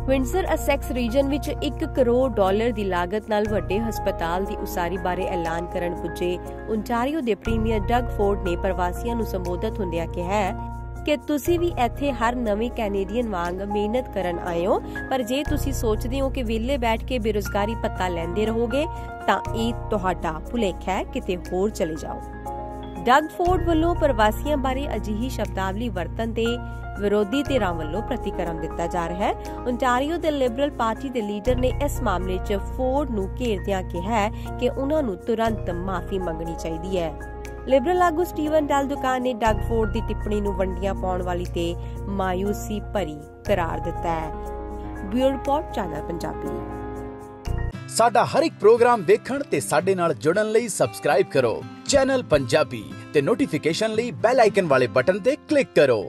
Windsor ਅਸੈਕਸ reason ਵਿੱਚ $1 ਕਰੋੜ ਦੀ ਲਾਗਤ ਨਾਲ ਵੱਡੇ ਹਸਪਤਾਲ ਦੀ ਉਸਾਰੀ ਬਾਰੇ ਐਲਾਨ ਕਰਨ ਪੁੱਜੇ ਓਨਟਾਰੀਓ ਦੇ ਪ੍ਰੀਮੀਅਰ ਡਗ ਫੋਰਡ ਨੇ ਪ੍ਰਵਾਸੀਆਂ ਨੂੰ ਸੰਬੋਧਨ ਹੁੰਦਿਆਂ ਕਿਹਾ ਕਿ ਤੁਸੀਂ ਵੀ ਇੱਥੇ ਹਰ ਨਵੇਂ ਕੈਨੇਡੀਅਨ ਵਾਂਗ ਮਿਹਨਤ ਕਰਨ ਆਏ ਹੋ, ਪਰ ਜੇ ਤੁਸੀਂ ਸੋਚਦੇ ਹੋ ਕਿ ਵਿਹਲੇ ਬੈਠ ਕੇ ਬੇਰੁਜ਼ਗਾਰੀ ਭੱਤਾ ਲੈਂਦੇ ਰਹੋਗੇ ਤਾਂ ਇਹ ਤੁਹਾਡਾ ਭੁਲੇਖਾ ਹੈ, ਕਿਤੇ ਹੋਰ ਚਲੇ ਜਾਓ। ਡਗ ਫੋਰਡ ਵੱਲੋਂ ਪ੍ਰਵਾਸੀਆਂ ਬਾਰੇ ਅਜਿਹੀ ਸ਼ਬਦਾਵਲੀ ਵਰਤਣ ਤੇ ਵਿਰੋਧੀ ਧਿਰਾਂ ਵੱਲੋਂ ਪ੍ਰਤੀਕਰਮ ਦਿੱਤਾ ਜਾ ਰਿਹਾ ਹੈ। ਓਨਟਾਰੀਓ ਦੇ ਲਿਬਰਲ ਪਾਰਟੀ ਦੇ ਲੀਡਰ ਨੇ ਇਸ ਮਾਮਲੇ 'ਚ ਫੋਰਡ ਨੂੰ ਘੇਰਦਿਆਂ ਕਿਹਾ ਕਿ ਉਹਨਾਂ ਨੂੰ ਤੁਰੰਤ ਮਾਫੀ ਮੰਗਣੀ ਚਾਹੀਦੀ ਹੈ। ਲਿਬਰਲ ਆਗੂ ਸਟੀਵਨ ਡੈਲਡੁਕਾਨ ਨੇ ਡਗ ਫੋਰਡ ਦੀ ਟਿੱਪਣੀ ਨੂੰ ਵੰਡੀਆਂ ਪਾਉਣ ਵਾਲੀ ਤੇ ਮਾਯੂਸੀ ਭਰੀ ਕਰਾਰ ਦਿੱਤਾ ਹੈ। Bureau report, channel Punjabi. ਸਾਡਾ ਹਰ ਇੱਕ ਪ੍ਰੋਗਰਾਮ ਦੇਖਣ ਤੇ ਸਾਡੇ ਨਾਲ ਜੁੜਨ ਲਈ ਸਬਸਕ੍ਰਾਈਬ ਕਰੋ ਚੈਨਲ ਪੰਜਾਬੀ ਤੇ ਨੋਟੀਫਿਕੇਸ਼ਨ ਲਈ ਬੈਲ ਆਈਕਨ ਵਾਲੇ ਬਟਨ ਤੇ ਕਲਿੱਕ ਕਰੋ।